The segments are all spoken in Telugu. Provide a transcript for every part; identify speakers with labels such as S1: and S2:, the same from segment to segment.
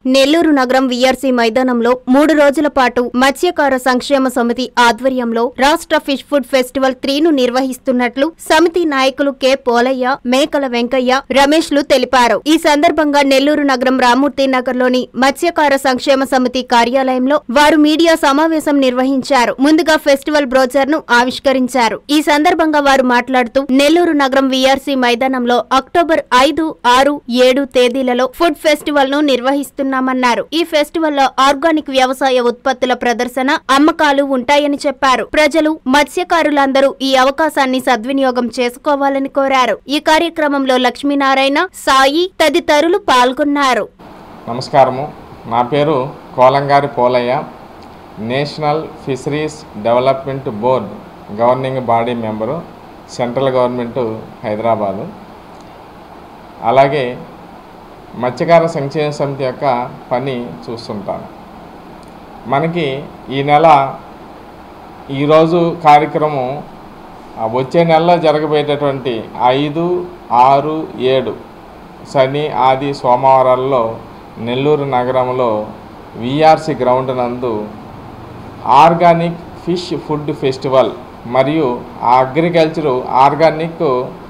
S1: నెల్లూరు నగరం వీఆర్సీ మైదానంలో 3 రోజుల పాటు మత్స్యకార సంక్షేమ సమితి ఆధ్వర్యంలో రాష్ట్ర ఫిష్ ఫుడ్ ఫెస్టివల్ 3ను నిర్వహిస్తున్నట్లు సమితి నాయకులు కె పోలయ్య, మేకల వెంకయ్య, రమేష్లు తెలిపారు. ఈ సందర్భంగా నెల్లూరు నగరం రామూర్తి నగర్లోని మత్స్యకార సంక్షేమ సమితి కార్యాలయంలో వారు మీడియా సమావేశం నిర్వహించారు. ముందుగా ఫెస్టివల్ బ్రోచర్ను ఆవిష్కరించారు. ఈ సందర్భంగా వారు మాట్లాడుతూ నెల్లూరు నగరం వీఆర్సీ మైదానంలో అక్టోబర్ 5, 6, 7 తేదీలలో ఫుడ్ ఫెస్టివల్ ను నిర్వహిస్తున్నారు. ఈ ఫెస్టివల్లో ఆర్గానిక్ వ్యవసాయ ఉత్పత్తుల ప్రదర్శన, అమ్మకాలు ఉంటాయని చెప్పారు. ప్రజలు, మత్స్యకారులందరూ ఈ అవకాశాన్ని సద్వినియోగం చేసుకోవాలని కోరారు. ఈ కార్యక్రమంలో లక్ష్మీనారాయణ, సాయి తదితరులు పాల్గొన్నారు.
S2: నమస్కారము. నా పేరు Kolangari Polaiah. National fisheries development board governing body member, central government Hyderabad. అలాగే మత్స్యకార సంక్షేమ సమితి యొక్క పని చూస్తుంటాను. మనకి ఈ నెల ఈరోజు కార్యక్రమం వచ్చే నెలలో జరగబోయేటటువంటి 5, 6, 7 శని, ఆది, సోమవారాల్లో నెల్లూరు నగరంలో వీఆర్సీ గ్రౌండ్ నందు ఆర్గానిక్ ఫిష్ ఫుడ్ ఫెస్టివల్ మరియు అగ్రికల్చరు ఆర్గానిక్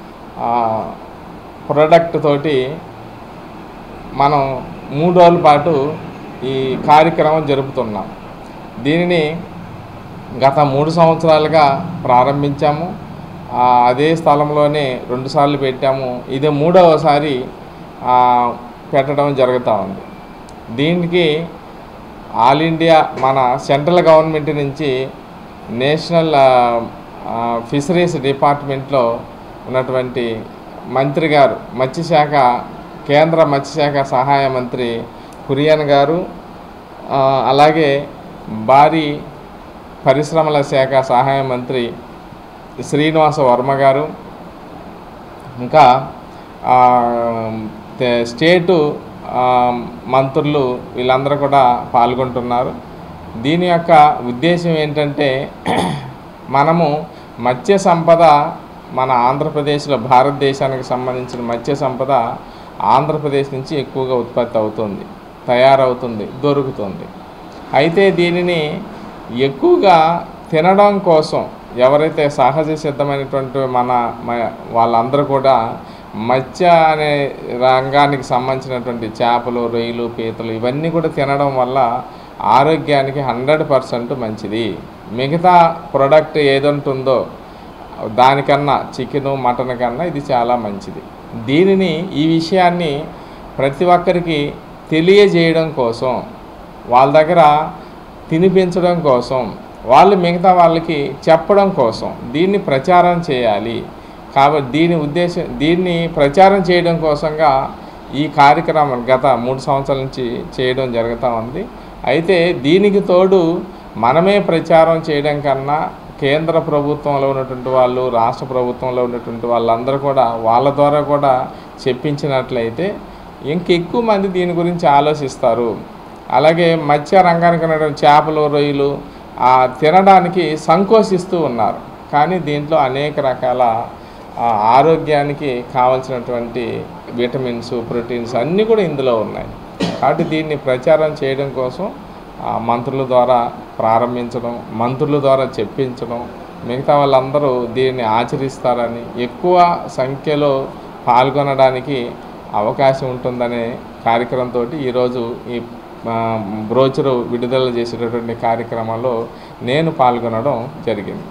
S2: ప్రొడక్ట్ తోటి మనం 3 రోజుల పాటు ఈ కార్యక్రమం జరుపుతున్నాం. దీనిని గత 3 సంవత్సరాలుగా ప్రారంభించాము. అదే స్థలంలోనే 2 సార్లు పెట్టాము. ఇదే 3వసారి పెట్టడం జరుగుతూ ఉంది. దీనికి ఆల్ ఇండియా మన సెంట్రల్ గవర్నమెంట్ నుంచి నేషనల్ ఫిషరీస్ డిపార్ట్మెంట్లో ఉన్నటువంటి మంత్రి గారు, మత్స్యశాఖ కేంద్ర మత్స్యశాఖ సహాయ మంత్రి కురియన్ గారు, అలాగే భారీ పరిశ్రమల శాఖ సహాయ మంత్రి శ్రీనివాస వర్మ గారు, ఇంకా స్టేటు మంత్రులు వీళ్ళందరూ కూడా పాల్గొంటున్నారు. దీని యొక్క ఉద్దేశం ఏంటంటే మనము మత్స్య సంపద మన ఆంధ్రప్రదేశ్లో, భారతదేశానికి సంబంధించిన మత్స్య సంపద ఆంధ్రప్రదేశ్ నుంచి ఎక్కువగా ఉత్పత్తి అవుతుంది, తయారవుతుంది, దొరుకుతుంది. అయితే దీనిని ఎక్కువగా తినడం కోసం ఎవరైతే సహజ సిద్ధమైనటువంటి వాళ్ళందరూ కూడా మత్స్య అనే రంగానికి సంబంధించినటువంటి చేపలు, రొయ్యలు, పీతలు ఇవన్నీ కూడా తినడం వల్ల ఆరోగ్యానికి 100% మంచిది. మిగతా ప్రొడక్ట్ ఏదంటుందో దానికన్నా, చికెను, మటన్ కన్నా ఇది చాలా మంచిది. దీనిని, ఈ విషయాన్ని ప్రతి ఒక్కరికి తెలియజేయడం కోసం, వాళ్ళ దగ్గర తినిపించడం కోసం, వాళ్ళు మిగతా వాళ్ళకి చెప్పడం కోసం దీన్ని ప్రచారం చేయాలి. కాబట్టి దీన్ని ప్రచారం చేయడం కోసంగా ఈ కార్యక్రమం గత 3 సంవత్సరాల నుంచి చేయడం జరుగుతూ ఉంది. అయితే దీనికి తోడు మనమే ప్రచారం చేయడం కన్నా కేంద్ర ప్రభుత్వంలో ఉన్నటువంటి వాళ్ళు, రాష్ట్ర ప్రభుత్వంలో ఉన్నటువంటి వాళ్ళందరూ కూడా వాళ్ళ ద్వారా కూడా చెప్పించినట్లయితే ఇంకెక్కువ మంది దీని గురించి ఆలోచిస్తారు. అలాగే మత్స్య రంగానికి ఉన్నటువంటి చేపలు, రొయ్యలు తినడానికి సంకోచిస్తూ ఉన్నారు. కానీ దీంట్లో అనేక రకాల ఆరోగ్యానికి కావాల్సినటువంటి విటమిన్స్, ప్రోటీన్స్ అన్నీ కూడా ఇందులో ఉన్నాయి. కాబట్టి దీన్ని ప్రచారం చేయడం కోసం మంత్రుల ద్వారా ప్రారంభించడం, మంత్రుల ద్వారా చెప్పించడం, మిగతా వాళ్ళందరూ దీన్ని ఆచరిస్తారని, ఎక్కువ సంఖ్యలో పాల్గొనడానికి అవకాశం ఉంటుందనే కార్యక్రమంతో ఈరోజు ఈ బ్రోచరు విడుదల చేసేటటువంటి కార్యక్రమంలో నేను పాల్గొనడం జరిగింది.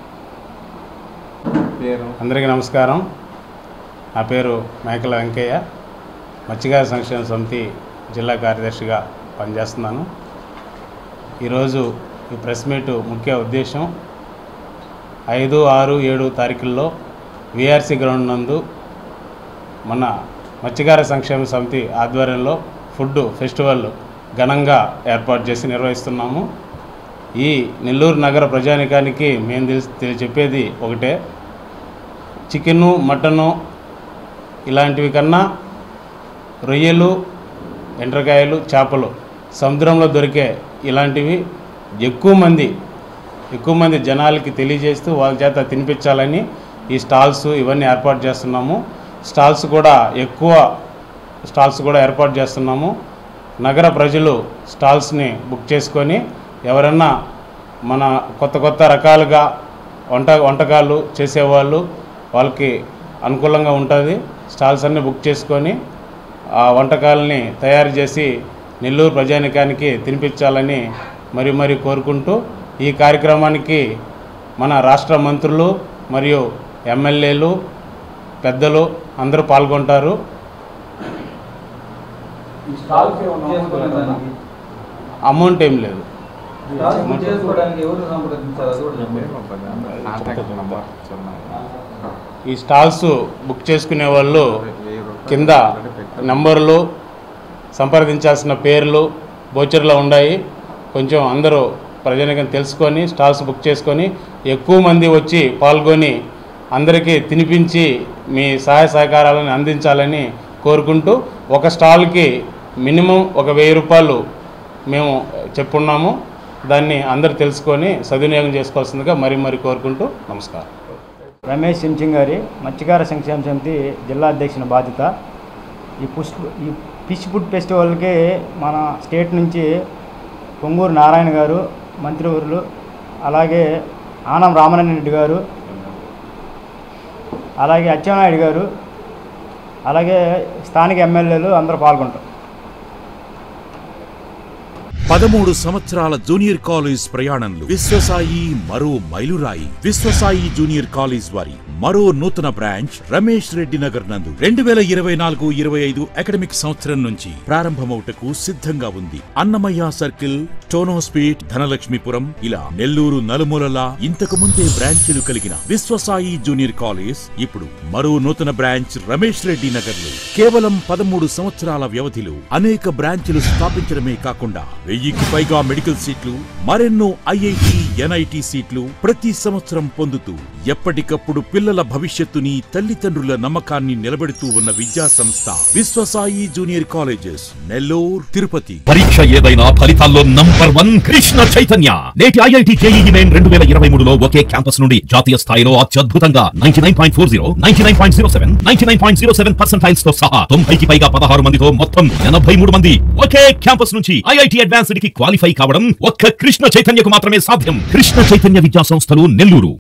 S3: అందరికీ నమస్కారం. నా పేరు మేకల వెంకయ్య. మత్స్యకార సంక్షేమ సమితి జిల్లా కార్యదర్శిగా పనిచేస్తున్నాను. ఈరోజు ఈ ప్రెస్ మీట్ ముఖ్య ఉద్దేశం 5, 6, 7 తారీఖుల్లో వీఆర్సీ గ్రౌండ్ నందు మన మత్స్యకార సంక్షేమ సమితి ఆధ్వర్యంలో ఫుడ్ ఫెస్టివల్ ఘనంగా ఏర్పాటు చేసి నిర్వహిస్తున్నాము. ఈ నెల్లూరు నగర ప్రజానికానికి మేము చెప్పేది ఒకటే, చికెను, మటను ఇలాంటివి కన్నా రొయ్యలు, ఎండ్రకాయలు, చేపలు సముద్రంలో దొరికే ఇలాంటివి ఎక్కువ మంది జనాలకి తెలియజేస్తూ వాళ్ళ చేత తినిపించాలని ఈ స్టాల్స్ ఇవన్నీ ఏర్పాటు చేస్తున్నాము. స్టాల్స్ కూడా ఏర్పాటు చేస్తున్నాము. నగర ప్రజలు స్టాల్స్ని బుక్ చేసుకొని ఎవరన్నా మన కొత్త రకాలుగా వంటకాలు చేసేవాళ్ళు వాళ్ళకి అనుకూలంగా ఉంటుంది. స్టాల్స్ అన్నీ బుక్ చేసుకొని ఆ వంటకాలని తయారు చేసి నెల్లూరు ప్రజానికానికి తినిపించాలని మరి కోరుకుంటూ ఈ కార్యక్రమానికి మన రాష్ట్ర మంత్రులు మరియు ఎమ్మెల్యేలు పెద్దలు అందరూ పాల్గొంటారు. అమౌంట్ ఏం లేదు. ఈ స్టాల్స్ బుక్ చేసుకునే వాళ్ళు కింద నంబర్లు, సంప్రదించాల్సిన పేర్లు బోచర్లో ఉన్నాయి. కొంచెం అందరూ ప్రజానికం తెలుసుకొని స్టాల్స్ బుక్ చేసుకొని ఎక్కువ మంది వచ్చి పాల్గొని అందరికీ తినిపించి మీ సహాయ సహకారాలను అందించాలని కోరుకుంటూ ఒక స్టాల్కి మినిమం 1000 రూపాయలు మేము చెప్పున్నాము. దాన్ని అందరూ తెలుసుకొని సద్వినియోగం చేసుకోవాల్సిందిగా మరి కోరుకుంటూ నమస్కారం.
S4: రమేష్ సించింగారి మత్స్యకార సంక్షేమ సమితి జిల్లా అధ్యక్షుని బాధ్యత. ఈ ఫిష్ ఫుడ్ ఫెస్టివల్కి మన స్టేట్ నుంచి పొంగూరు నారాయణ గారు మంత్రివర్యులు, అలాగే ఆనం రామనారాయణ రెడ్డి గారు, అలాగే అచ్చెన్నాయుడు గారు, అలాగే స్థానిక ఎమ్మెల్యేలు అందరూ పాల్గొంటారు.
S5: 13 సంవత్సరాల జూనియర్ కాలేజ్ ప్రయాణంలో విశ్వసాయి మరో మైలురాయి. విశ్వసాయి జూనియర్ కాలేజ్ వారి మరో నూతన బ్రాంచ్ రమేష్ రెడ్డి నగర్ నందు 2024-25 అకాడమిక్ సంవత్సరం నుంచి ప్రారంభమవుటకు సిద్ధంగా ఉంది. అన్నమయ్య సర్కిల్, టోనోస్పీట్, ధనలక్ష్మీపురం ఇలా నెల్లూరు నలుమూలలా ఇంతకు ముందే బ్రాంచీలు కలిగిన విశ్వసాయి జూనియర్ కాలేజ్ ఇప్పుడు మరో నూతన బ్రాంచ్ రమేష్ రెడ్డి నగర్ లో కేవలం 13 సంవత్సరాల వ్యవధిలో అనేక బ్రాంచీలు స్థాపించడమే కాకుండా 1000కి పైగా మెడికల్ సీట్లు, మరెన్నో ఐఐటి, ఎన్ఐటి సీట్లు ప్రతి సంవత్సరం పొందుతూ ఎప్పటికప్పుడు పిల్లల భవిష్యత్తుని, తల్లిదండ్రుల నమ్మకాన్ని నిలబెడుతూ ఉన్న విద్యా సంస్థ విశ్వసాయి జూనియర్ కాలేజెస్, నెల్లూరు, తిరుపతి.
S6: పరీక్ష ఏదైనా ఫలితాల్లో నంబర్ 1 కృష్ణ చైతన్య. నేటి ఐఐటి జేఈఈ మెయిన్ 2023లో ఒకే క్యాంపస్ నుండి జాతీయ స్థాయిలో అత్యద్భుతంగా 99.40, 99.07, 99.07% తో సహా 90కి పైగా 16 మందితో మొత్తం 83 మంది ఒకే క్యాంపస్ నుంచి ఐఐటి అడ్వాన్స్డ్ కి క్వాలిఫై కావడం ఒక్క కృష్ణ చైతన్యకు మాత్రమే సాధ్యం. కృష్ణ చైతన్య విద్యా సంస్థలు, నెల్లూరు.